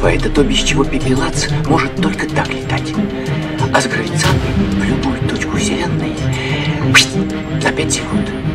бывает, а то, без чего пепелац может только так летать. А с гравицапой в любую точку Вселенной за 5 секунд.